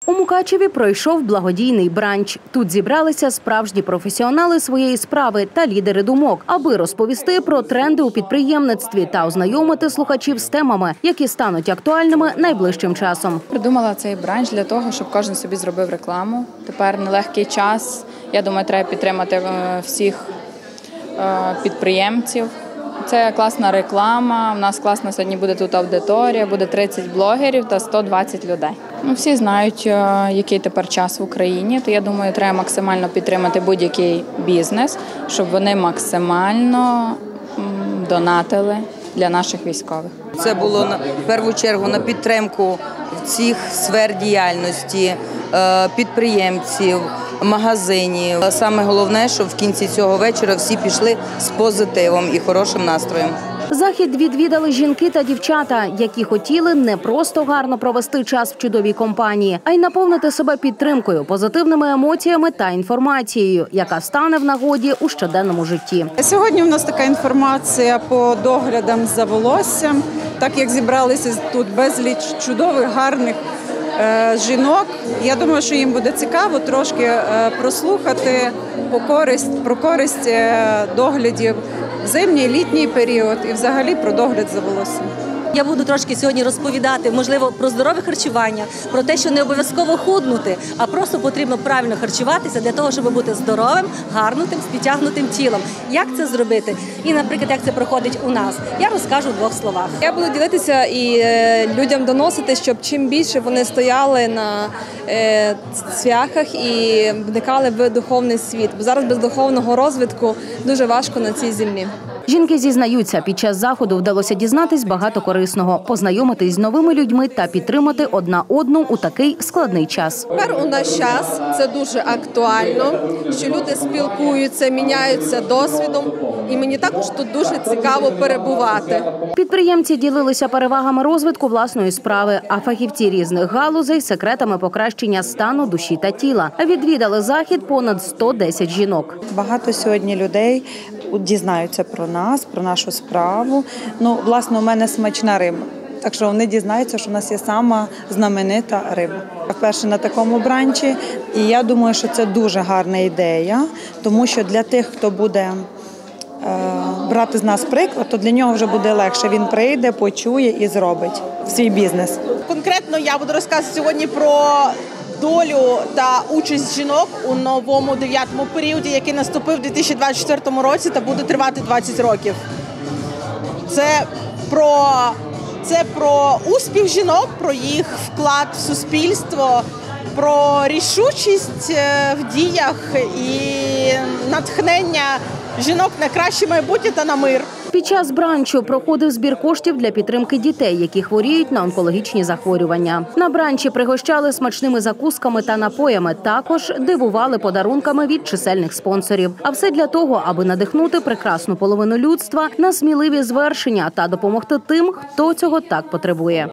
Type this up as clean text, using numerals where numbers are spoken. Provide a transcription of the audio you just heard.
У Мукачеві пройшов благодійний бранч. Тут зібралися справжні професіонали своєї справи та лідери думок, аби розповісти про тренди у підприємництві та ознайомити слухачів з темами, які стануть актуальними найближчим часом. Придумала цей бранч для того, щоб кожен собі зробив рекламу. Тепер нелегкий час. Я думаю, треба підтримати всіх підприємців. Це класна реклама, у нас класна сьогодні буде тут аудиторія, буде 30 блогерів та 120 людей. Всі знають, який тепер час в Україні, то я думаю, треба максимально підтримати будь-який бізнес, щоб вони максимально донатили для наших військових. Це було в першу чергу на підтримку всіх сфер діяльності, підприємців, магазинів. Саме головне, щоб в кінці цього вечора всі пішли з позитивом і хорошим настроєм. Захід відвідали жінки та дівчата, які хотіли не просто гарно провести час в чудовій компанії, а й наповнити себе підтримкою, позитивними емоціями та інформацією, яка стане в нагоді у щоденному житті. Сьогодні у нас така інформація по доглядам за волоссям. Так як зібралися тут безліч чудових, гарних жінок, я думаю, що їм буде цікаво трошки прослухати про користь доглядів в зимній, літній період і взагалі про догляд за волоссям. Я буду трошки сьогодні розповідати, можливо, про здорове харчування, про те, що не обов'язково худнути, а просто потрібно правильно харчуватися для того, щоб бути здоровим, гарнутим, з підтягнутим тілом. Як це зробити? І, наприклад, як це проходить у нас? Я розкажу в 2 словах. Я буду ділитися і людям доносити, щоб чим більше вони стояли на цвяхах і вникали в духовний світ. Бо зараз без духовного розвитку дуже важко на цій землі. Жінки зізнаються, під час заходу вдалося дізнатись багато корисного, познайомитись з новими людьми та підтримати одна одну у такий складний час. Тепер у наш час це дуже актуально, що люди спілкуються, міняються досвідом, і мені також тут дуже цікаво перебувати. Підприємці ділилися перевагами розвитку власної справи, а фахівці різних галузей – секретами покращення стану душі та тіла. Відвідали захід понад 110 жінок. Багато сьогодні людей дізнаються про нас, про нашу справу. Власне, у мене смачна риба. Так що вони дізнаються, що у нас є сама знаменита риба. Вперше на такому бранчі. І я думаю, що це дуже гарна ідея, тому що для тих, хто буде брати з нас приклад, то для нього вже буде легше. Він прийде, почує і зробить свій бізнес. Конкретно я буду розказувати сьогодні про долю та участь жінок у новому 9-му періоді, який наступив у 2024 році та буде тривати 20 років. Це про успіх жінок, про їх вклад в суспільство, про рішучість в діях і натхнення жінок на краще майбутнє та на мир. Під час бранчу проходив збір коштів для підтримки дітей, які хворіють на онкологічні захворювання. На бранчі пригощали смачними закусками та напоями, також дивували подарунками від чисельних спонсорів. А все для того, аби надихнути прекрасну половину людства на сміливі звершення та допомогти тим, хто цього так потребує.